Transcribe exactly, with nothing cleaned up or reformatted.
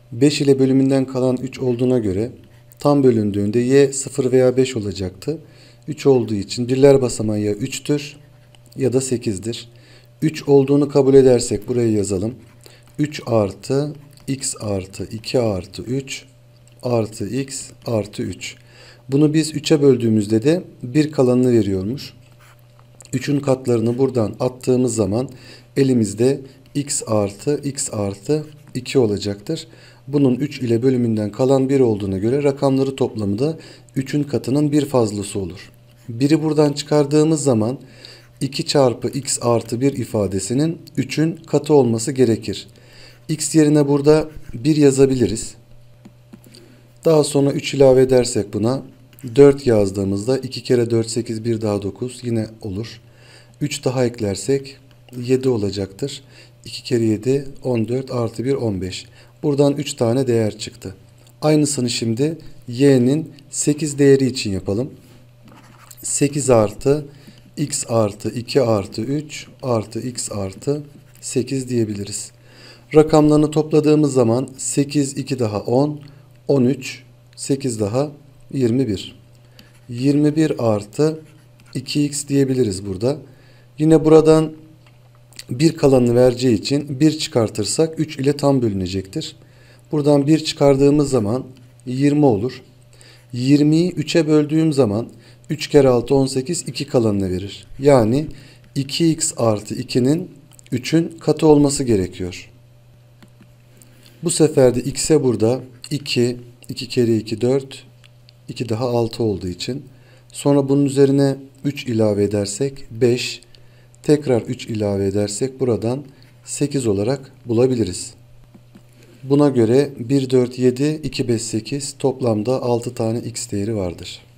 beş ile bölümünden kalan üç olduğuna göre tam bölündüğünde y sıfır veya beş olacaktı. üç olduğu için birler basamağı ya üçtür ya da sekizdir. üç olduğunu kabul edersek buraya yazalım. üç artı x artı iki artı üç artı x artı üç. Bunu biz üçe böldüğümüzde de bir kalanını veriyormuş. üçün katlarını buradan attığımız zaman elimizde x artı x artı iki olacaktır. Bunun üç ile bölümünden kalan bir olduğuna göre rakamları toplamı da üçün katının bir fazlası olur. biri buradan çıkardığımız zaman iki çarpı x artı bir ifadesinin üçün katı olması gerekir. X yerine burada bir yazabiliriz. Daha sonra üç ilave edersek buna dört yazdığımızda iki kere dört sekiz, bir daha dokuz yine olur. üç daha eklersek yedi olacaktır. iki kere yedi on dört artı bir on beş. Buradan üç tane değer çıktı. Aynısını şimdi y'nin sekiz değeri için yapalım. sekiz artı x artı iki artı üç artı x artı sekiz diyebiliriz. Rakamlarını topladığımız zaman sekiz, iki daha on, on üç, sekiz daha yirmi bir. yirmi bir artı iki x diyebiliriz burada. Yine buradan bir kalanını vereceği için bir çıkartırsak üç ile tam bölünecektir. Buradan bir çıkardığımız zaman yirmi olur. yirmiyi üçe böldüğüm zaman üç kere altı on sekiz, iki kalanını verir. Yani iki x artı ikinin üçün katı olması gerekiyor. Bu sefer de x'e burada iki, iki kere iki dört, iki daha altı olduğu için. Sonra bunun üzerine üç ilave edersek beş, tekrar üç ilave edersek buradan sekiz olarak bulabiliriz. Buna göre bir, dört, yedi, iki, beş, sekiz toplamda altı tane x değeri vardır.